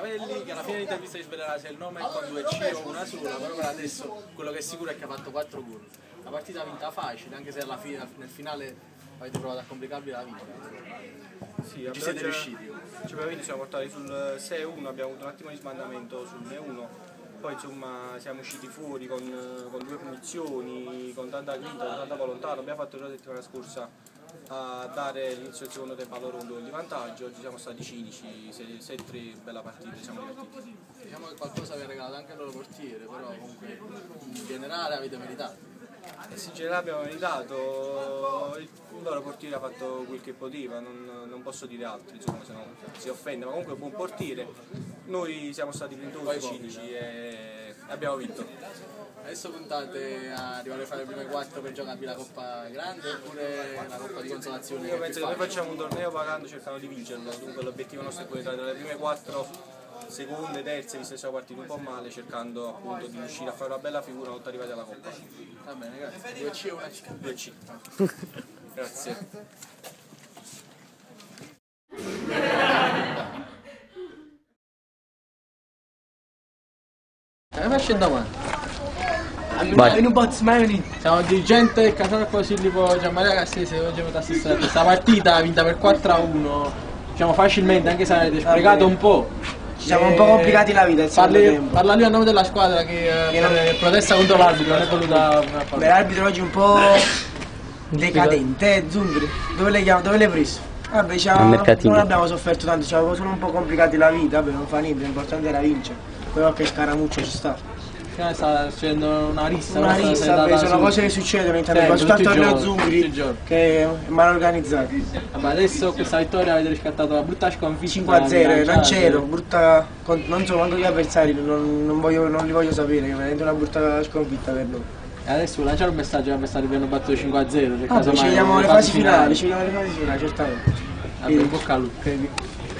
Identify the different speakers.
Speaker 1: Machiavelli, che alla fine dell'intervista si svelerà se il nome è con 2C o una sola, però per adesso quello che è sicuro è che ha fatto 4 gol. La partita vinta facile, anche se alla fine, nel finale avete provato a complicarvi la vita.
Speaker 2: Sì,
Speaker 1: ci siete riusciti.
Speaker 2: Ci siamo portati sul 6-1, abbiamo avuto un attimo di sbandamento sul 1-1, poi insomma siamo usciti fuori con 2 punizioni, con tanta grinta, con tanta volontà. Abbiamo fatto già la settimana scorsa a dare l'inizio del secondo tempo a loro un gol di vantaggio. Oggi siamo stati cinici, 6-3, bella partita, siamo divertiti.
Speaker 1: Diciamo che qualcosa vi ha regalato anche il loro portiere, però comunque in generale avete meritato.
Speaker 2: Sì, in generale abbiamo meritato, il loro portiere ha fatto quel che poteva, non posso dire altro, insomma, se no si offende, ma comunque è un buon portiere. Noi siamo stati grintosi, cinici e abbiamo vinto.
Speaker 1: Adesso puntate a arrivare a fare le prime 4 per giocarvi la Coppa Grande oppure la Coppa di Consolazione?
Speaker 2: Io penso che noi facciamo un torneo pagando cercando di vincerlo, dunque l'obiettivo nostro è quello di entrare nelle prime 4, seconde, terze, visto che siamo partiti un po' male, cercando appunto di riuscire a fare una bella figura una volta arrivati alla Coppa.
Speaker 1: Va bene, grazie. 2C o 1C?
Speaker 2: 2C. Grazie.
Speaker 1: Faccio davanti. In un po' siamo dirigente del Casalco Sillipo Gianmaria Cassese, oggi metà assistere. Questa partita vinta per 4-1, diciamo facilmente, anche se avete sprecato un po'.
Speaker 3: Ci siamo un po' complicati la vita.
Speaker 1: Parla lui a nome della squadra che protesta contro l'arbitro, non è voluta.
Speaker 3: L'arbitro oggi è un po' decadente, Zumbri. Dove l'hai preso? Vabbè, non abbiamo sofferto tanto, ci avevamo solo un po' complicati la vita, vabbè non fa niente, l'importante era vincere. Poi qualche scaramuccio ci sta.
Speaker 1: Sta succedendo una rissa.
Speaker 3: Vabbè, sono cose che succedono in Italia, soprattutto al torneo Zumbri, che è mal organizzato.
Speaker 1: Vabbè, adesso questa vittoria avete riscattato la brutta sconfitta.
Speaker 3: 5-0, Lanciero, brutta, non so quanto gli avversari, non li voglio sapere, è veramente una brutta sconfitta per noi.
Speaker 1: E adesso lanciare un messaggio agli avversari che hanno battuto 5-0.
Speaker 3: Ci vediamo alle fasi finali, certamente.
Speaker 1: Vabbè, in bocca al lupo.